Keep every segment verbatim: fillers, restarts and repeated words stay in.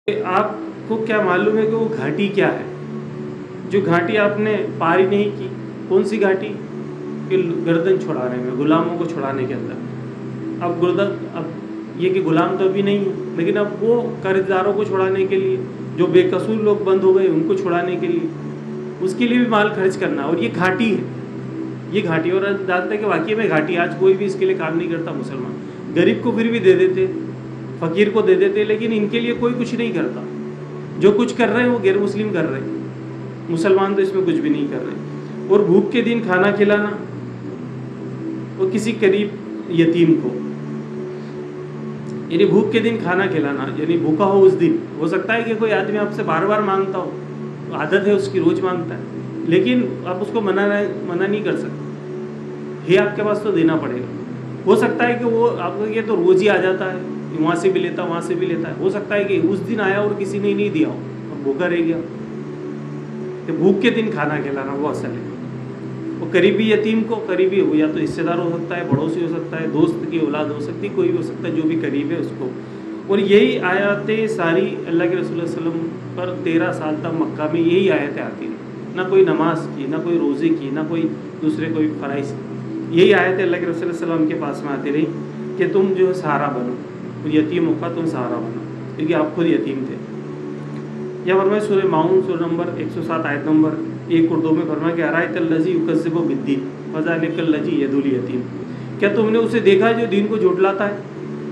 آپ کو کیا معلوم ہے کہ وہ گھاٹی کیا ہے؟ جو گھاٹی آپ نے پار ہی نہیں کی، کون سی گھاٹی؟ کہ گردن چھڑانے میں، غلاموں کو چھڑانے کے اندر۔ اب گردن اب یہ کہ غلام تو ابھی نہیں ہے، لیکن اب وہ قرض داروں کو چھڑانے کے لیے، جو بے قصور لوگ بند ہو گئے ان کو چھڑانے کے لیے، اس کے لیے بھی مال خرچ کرنا، اور یہ گھاٹی ہے، یہ گھاٹی۔ اور جانتے ہیں کہ واقعی میں گھاٹی، آج کوئی بھی اس کے لیے کام نہیں کرتا مسلمان۔ غریب کو پھر بھی دے دیتے، فقیر کو دے دیتے، لیکن ان کے لیے کوئی کچھ نہیں کرتا۔ جو کچھ کر رہے ہیں وہ غیر مسلم کر رہے ہیں، مسلمان تو اس میں کچھ بھی نہیں کر رہے۔ اور بھوک کے دن کھانا کھلانا، وہ کسی قریب یتیم کو، یعنی بھوک کے دن کھانا کھلانا، یعنی بھوکا ہو اس دن۔ ہو سکتا ہے کہ کوئی آدمی آپ سے بار بار مانگتا ہو، عادت ہے اس کی، روز مانگتا ہے، لیکن آپ اس کو منع منع نہیں کر سکتے، یہ آپ کے پاس تو دینا پڑے گا۔ ہو سکتا ہے کہ وہ آپ کو یہ تو روز ہی آ جاتا ہے، وہاں سے بھی لیتا وہاں سے بھی لیتا ہے، ہو سکتا ہے کہ اس دن آیا اور کسی نے نہیں دیا ہو اور بھوکا رہ گیا۔ کہ بھوک کے دن کھانا کھلانا وہ اصل ہے۔ وہ قریبی یتیم کو، قریبی ہو یا تو رشتے دار ہو سکتا ہے، پڑوسی ہو سکتا ہے، دوست کی اولاد ہو سکتی، کوئی بھی ہو سکتا ہے جو بھی قریب ہے اس کو۔ اور یہی آیاتیں ساری اللہ کے رسول صلی اللہ علیہ وسلم پر تیرہ سال تک مکہ میں یہی آیتیں آتی رہیں، نہ کوئی نماز کی، نہ کوئی روزے کی، نہ کوئی دوسرے کوئی فرائض کی۔ یہی آیتیں اللہ کے رسول صلی اللہ علیہ وسلم کے پاس میں آتی رہی کہ تم جو ہے سہارا بنو، یتیموں کا تم سہارا بنو، کیونکہ آپ خود یتیم تھے۔ یا فرمائے سورہ ماؤن سورہ نمبر ایک سو سات آیت نمبر ایک اردو میں فرمایا کہ ارائیت الذی یکذب بالدین فذلک الذی یدعو الیتیم، کیا تم نے اسے دیکھا جو دین کو جھٹلاتا ہے؟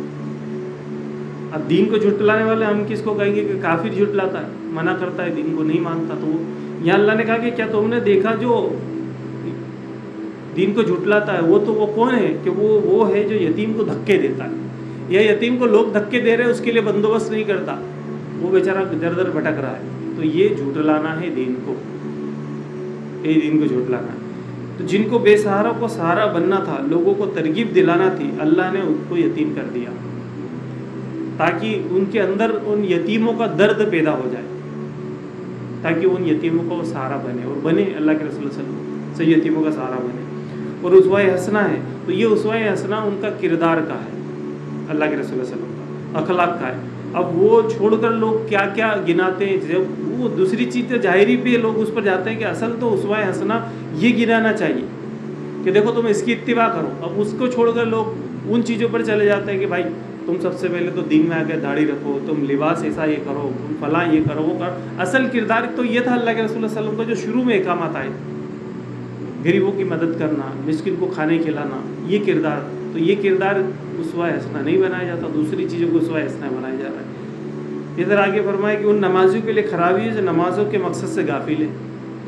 اب دین کو جھٹلانے والے ہم کس کو کہیں گے کہ کافر جھٹلاتا ہے، منع کرتا ہے، دین کو نہیں مانتا۔ تو یہاں اللہ نے کہا کہ کیا تم نے دیکھا جو دین کو جھٹلاتا ہے، وہ تو وہ کون ہے کہ وہ وہ ہے جو یتیم کو دھکے دیتا ہے، یا یتیم کو لوگ دھکے دے رہے ہیں اس کے لیے بندوبست نہیں کرتا، وہ بیچارہ در در بھٹک رہا ہے۔ تو یہ جھٹلانا ہے دین کو، یہ دین کو جھٹلانا ہے۔ تو جن کو بے سہارا کو سہارا بننا تھا، لوگوں کو ترغیب دلانا تھی، اللہ نے ان کو یتیم کر دیا تاکہ ان کے اندر ان یتیموں کا درد پیدا ہو جائے، تاکہ ان یتیموں کا وہ سہارا بنے، اور بنے اللہ کے رسول صلی اللہ علیہ وسلم سے یتیموں کا سہارا بنے۔ اور اسوہ حسنہ ہے، تو یہ اسوہ حسنہ ان کا کردار کا ہے، اللہ کے رسول صلی اللہ علیہ وسلم کا اخلاق کا ہے۔ اب وہ چھوڑ کر لوگ کیا کیا گناتے ہیں، جب وہ دوسری چیزیں ظاہری پہ لوگ اس پر جاتے ہیں کہ اصل تو اسوہ حسنہ یہ گنانا چاہیے کہ دیکھو تم اس کی اتباع کرو۔ اب اس کو چھوڑ کر لوگ ان چیزوں پر چلے جاتے ہیں کہ بھائی تم سب سے پہلے تو دین میں آ کے داڑھی رکھو، تم لباس ایسا یہ کرو، تم فلاں یہ کرو وہ کرو۔ اصل کردار تو یہ تھا اللہ کے رسول صلی اللہ علیہ وسلم کا جو شروع میں احکامات آئے، غریبوں کی مدد کرنا، مسکین کو کھانے کھلانا، یہ کردار۔ تو یہ کردار اسوہ حسنہ نہیں بنایا جاتا، دوسری چیزوں کو اسوہ حسنہ بنایا جاتا ہے۔ ادھر آگے فرمایا کہ ان نمازیوں کے لیے خرابی ہے جو نمازوں کے مقصد سے غافل ہیں،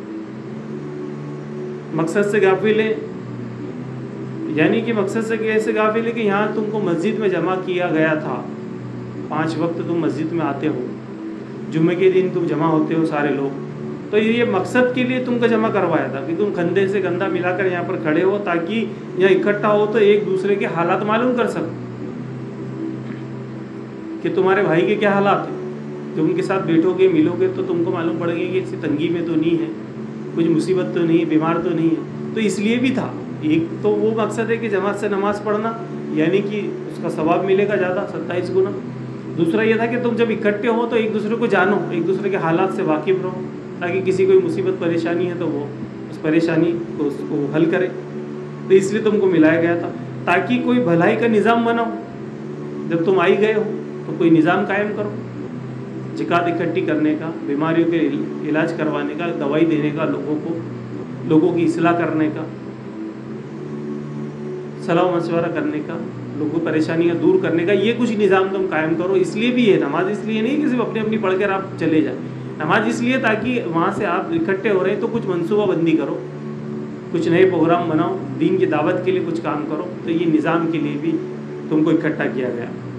مقصد سے غافل ہیں، یعنی کہ مقصد سے کیسے غافل ہے کہ یہاں تم کو مسجد میں جمع کیا گیا تھا، پانچ وقت تم مسجد میں آتے ہو، جمعے کے دن تم جمع ہوتے ہو سارے لوگ، تو یہ مقصد کے لیے تم کو جمع کروایا تھا کہ تم کندھے سے کندھا ملا کر یہاں پر کھڑے ہو، تاکہ یہاں اکٹھا ہو تو ایک دوسرے کے حالات معلوم کر سکو کہ تمہارے بھائی کے کیا حالات ہیں۔ جب ان کے ساتھ بیٹھو گے ملو گے تو تم کو معلوم پڑے گی کہ اس تنگی میں تو نہیں ہے، کچھ مصیبت تو نہیں، بیمار تو نہیں ہے۔ تو اس لیے بھی تھا، ایک تو وہ مقصد ہے کہ جماعت سے نماز پڑھنا، یعنی کہ اس کا ثواب ملے گا زیادہ، ستائیس گنا۔ دوسرا یہ تھا کہ تم جب اکٹھے ہو تو ایک دوسرے کو جانو، ایک دوسرے کے حالات سے واقف رہو، تاکہ کسی کوئی مصیبت پریشانی ہے تو وہ اس پریشانی کو اس کو حل کرے۔ تو اس لیے تم کو ملایا گیا تھا تاکہ کوئی بھلائی کا نظام بناؤ، جب تم آئی گئے ہو تو کوئی نظام قائم کرو، زکوٰۃ اکٹھی کرنے کا، بیماریوں کے علاج کروانے کا، دوائی دینے کا، لوگوں کو لوگوں کی اصلاح کرنے کا، صلاح و مشورہ کرنے کا، لوگوں کی پریشانیاں دور کرنے کا، یہ کچھ نظام تم قائم کرو۔ اس لیے بھی ہے نماز، اس لیے نہیں کہ صرف اپنی اپنی پڑھ کر آپ چلے جائیں، نماز اس لیے تاکہ وہاں سے آپ اکٹھے ہو رہے ہیں تو کچھ منصوبہ بندی کرو، کچھ نئے پروگرام بناؤ، دین کی دعوت کے لیے کچھ کام کرو۔ تو یہ نظام کے لیے بھی تم کو اکٹھا کیا گیا۔